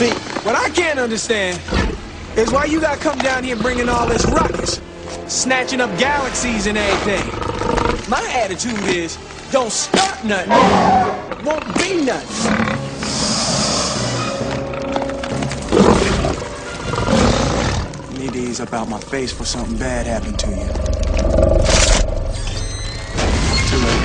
See, what I can't understand is why you gotta come down here bringing all this ruckus, snatching up galaxies and everything. My attitude is, don't start nothing, won't be nothing. Need to ease up out my face before something bad happened to you. Too late.